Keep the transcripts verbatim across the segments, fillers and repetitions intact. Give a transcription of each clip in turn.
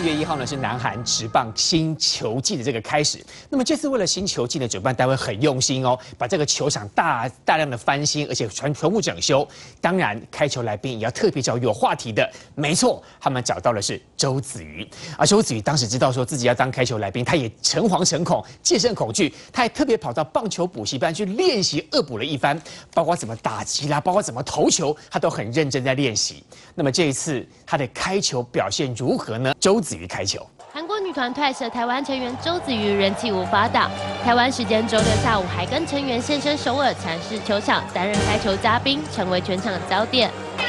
四月一号呢是南韩职棒新球季的这个开始。那么这次为了新球季呢，主办单位很用心哦，把这个球场大大量的翻新，而且全全部整修。当然，开球来宾也要特别找有话题的。没错，他们找到的是周子瑜。而周子瑜当时知道说自己要当开球来宾，他也诚惶诚恐，戒慎恐惧，他还特别跑到棒球补习班去练习恶补了一番，包括怎么打击啦，包括怎么投球，他都很认真在练习。那么这一次他的开球表现如何呢？周子瑜开球。 韩国女团退社台湾成员周子瑜人气无法挡，台湾时间周六下午还跟成员现身首尔禅室球场担任开球嘉宾，成为全场焦点。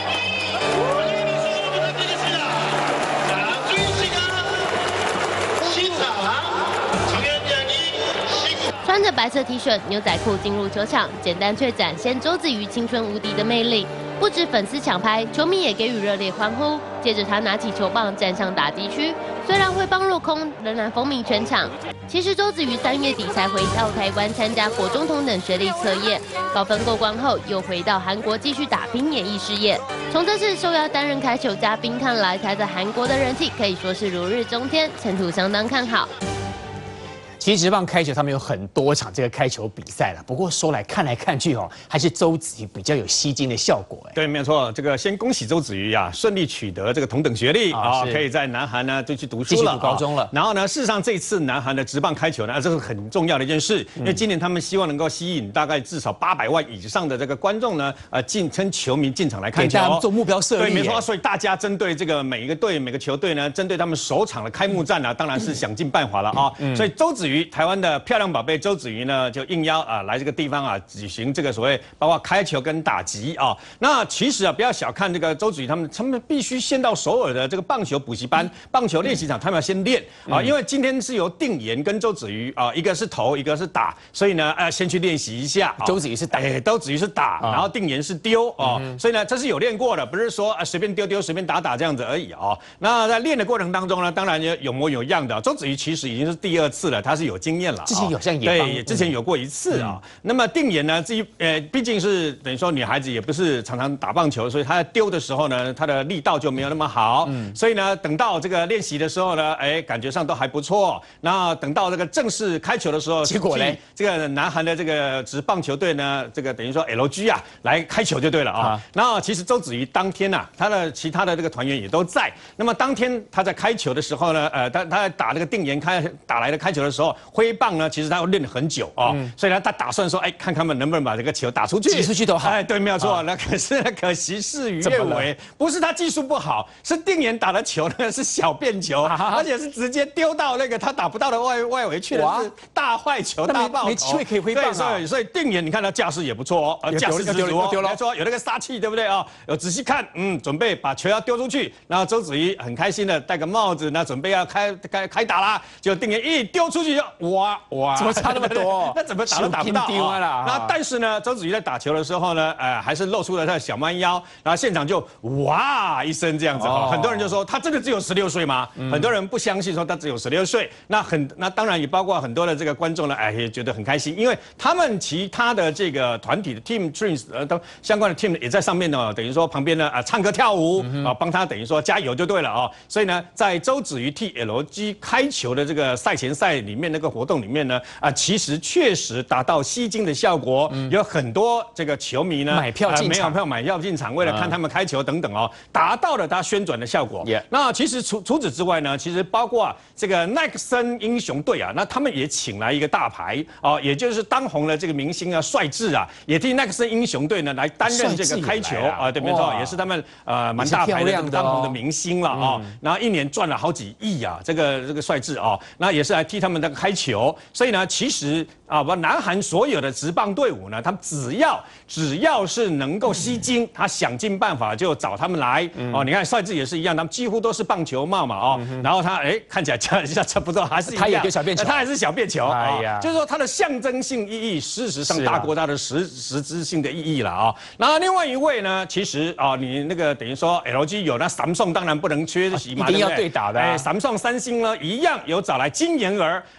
穿着白色 T 恤、牛仔裤进入球场，简单却展现周子瑜青春无敌的魅力。不止粉丝抢拍，球迷也给予热烈欢呼。接着他拿起球棒站上打击区，虽然挥棒落空，仍然风靡全场。其实周子瑜三月底才回到台湾参加国中同等学历测验，高分过关后又回到韩国继续打拼演艺事业。从这次受邀担任开球嘉宾看来，他在韩国的人气可以说是如日中天，前途相当看好。 其实职棒开球，他们有很多场这个开球比赛了。不过说来看来看去哦，还是周子瑜比较有吸睛的效果。哎， 对，没有错。这个先恭喜周子瑜啊，顺利取得这个同等学历啊，可以在南韩呢就去读书了， 读高中了。 然后呢，事实上这次南韩的职棒开球呢，这是很重要的一件事，因为今年他们希望能够吸引大概至少八百万以上的这个观众呢，呃，进称球迷进场来看球， 给大家做目标设立。 对，没错。所以大家针对这个每一个队、每个球队呢，针对他们首场的开幕战呢，当然是想尽办法了啊。所以周子瑜，台湾的漂亮宝贝周子瑜呢，就应邀啊来这个地方啊举行这个所谓包括开球跟打击啊。那其实啊，不要小看这个周子瑜，他们他们必须先到首尔的这个棒球补习班、棒球练习场，他们要先练啊。因为今天是由定妍跟周子瑜啊，一个是投，一个是打，所以呢，呃，先去练习一下。 周子瑜是打， 哎，周子瑜是打，然后定妍是丢哦。所以呢，这是有练过的，不是说啊随便丢丢、随便打打这样子而已啊。那在练的过程当中呢，当然也有模有样的。周子瑜其实已经是第二次了，他是有经验了。 有像也对，之前有过一次啊。嗯、那么定妍呢，自己呃，毕竟是等于说女孩子也不是常常打棒球，所以她丢的时候呢，她的力道就没有那么好。嗯、所以呢，等到这个练习的时候呢，哎，感觉上都还不错。那等到这个正式开球的时候， 结果呢， 这个南韩的这个职棒球队呢，这个等于说 L G 啊，来开球就对了啊。那其实周子瑜当天啊，他的其他的这个团员也都在。那么当天他在开球的时候呢，呃，他他在打这个定妍开打来的开球的时候，挥棒呢，其实他要练了很久啊。嗯、所以呢，他打算说，哎，看他们能不能把这个球打出去， 击出去都好。 哎，对，没有错。啊、那可是可惜事与愿违，不是他技术不好，是定妍打的球呢是小便球，啊、而且是直接丢到那个他打不到的外外围去的，是大坏球、大爆头， 没机会可以挥棒啊。 所以所以定妍，你看他架势也不错哦，架势十足哦，没错，有那个杀气，对不对啊？有仔细看，嗯，准备把球要丢出去，然后周子瑜很开心的戴个帽子，那准备要开开开打啦，结果定妍一丢出去就哇哇， 怎么差那么多？ 那怎么打都打不到啊！那但是呢，周子瑜在打球的时候呢，呃，还是露出了他的小蛮腰，然后现场就哇一声这样子哈，很多人就说他真的只有十六岁吗？很多人不相信说他只有十六岁，那很那当然也包括很多的这个观众呢，哎也觉得很开心，因为他们其他的这个团体的 Team Twins 呃都相关的 team 也在上面呢，等于说旁边呢啊唱歌跳舞啊帮他等于说加油就对了啊，所以呢，在周子瑜替 L G 开球的这个赛前赛里面那个活动里面呢啊，其实确实达到吸睛的效果，嗯、有很多这个球迷呢买票进场， 没有票买票进场，为了看他们开球等等哦，达到了他宣传的效果。Yeah. 那其实除除此之外呢，其实包括这个奈克森英雄队啊，那他们也请来一个大牌哦，也就是当红的这个明星啊，帅智啊，也替奈克森英雄队呢来担任这个开球啊，对，没错，也是他们呃蛮大牌的这个当红的明星了啊。嗯、然后一年赚了好几亿啊，这个这个帅智啊，那也是来替他们那个开球，所以呢，其实。啊，不，南韩所有的职棒队伍呢，他们只要只要是能够吸睛，他想尽办法就找他们来。嗯、哦，你看帅智也是一样，他们几乎都是棒球帽嘛，哦，嗯、然后他哎看起来差差不多还是一样， 他也个小便球， 他还是小便球， 哎呀， 就是说它的象征性意义，事实上大过它的实实质性的意义了啊。然后另外一位呢，其实啊，你那个等于说 L G 有那Samsung当然不能缺席嘛， 一定要对打的。 哎，Samsung 三星呢一样有找来金妍儿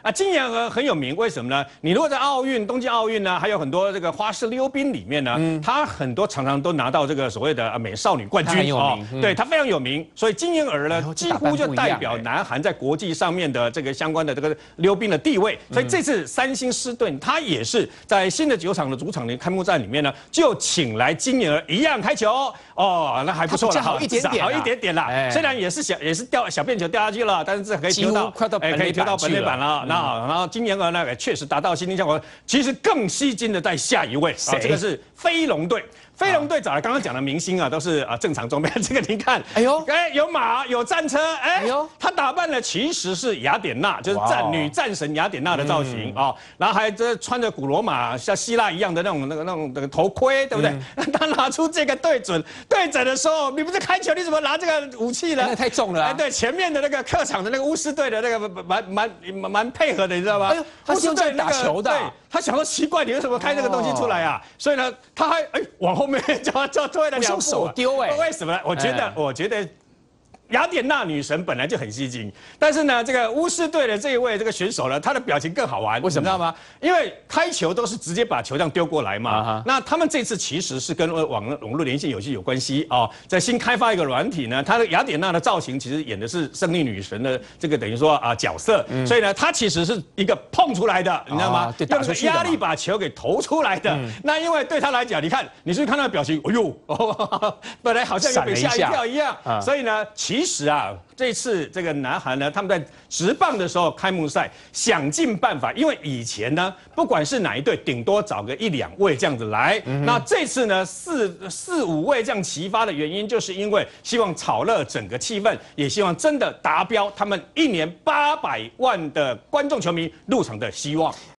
啊，金妍儿很有名，为什么呢？你如果在奥运、东京奥运呢，还有很多这个花式溜冰里面呢，嗯、她很多常常都拿到这个所谓的美少女冠军， 很有名， 哦、对她非常有名。所以金妍儿呢，几乎就代表南韩在国际上面的这个相关的这个溜冰的地位。所以这次三星狮队，他也是在新的球场的主场的开幕战里面呢，就请来金妍儿一样开球哦，那还不错了， 好一点点， 好一点点啦。哎、虽然也是小，也是掉小便球掉下去了，但是这可以丢到，哎，可以丢到本垒板了。嗯、那然后金妍儿呢，也确实达到心灵效果。其实更吸睛的在下一位，啊，这个是飞龙队。飞龙队找来刚刚讲的明星啊，都是啊正常装备。这个你看，哎呦，哎有马有战车，哎呦，他打扮的其实是雅典娜，就是战女战神雅典娜的造型啊、嗯哦，然后还这穿着古罗马像希腊一样的那种那个那种那个头盔，对不对？嗯、他拿出这个对准对准的时候，你不是开球，你怎么拿这个武器呢？ 那太重了、啊。 哎，对，前面的那个客场的那个巫师队的那个蛮蛮蛮蛮配合的，你知道吗？哎呦， 他是用这打球的、啊。 对，他想说奇怪，你为什么开这个东西出来啊？哦、所以呢，他还哎往后面叫叫。推了两步， 手丢哎， 为什么呢？我觉得，我觉得。雅典娜女神本来就很吸睛，但是呢，这个巫师队的这一位这个选手呢，他的表情更好玩， 为什么？ 你知道吗？因为开球都是直接把球这样丢过来嘛。Uh huh. 那他们这次其实是跟网网络连线游戏有关系哦，在新开发一个软体呢，它的雅典娜的造型其实演的是胜利女神的这个等于说啊角色，嗯、所以呢，它其实是一个碰出来的，你知道吗？ 哦、对，打出去的压力把球给投出来的。嗯、那因为对他来讲，你看，你是不是看他的表情？哎呦，哦、本来好像有被吓一跳一样，啊、所以呢，其实啊。这次这个南韩呢，他们在职棒的时候开幕赛想尽办法，因为以前呢，不管是哪一队，顶多找个一两位这样子来。嗯、那这次呢，四四五位这样齐发的原因，就是因为希望炒热整个气氛，也希望真的达标他们一年八百万的观众球迷入场的希望。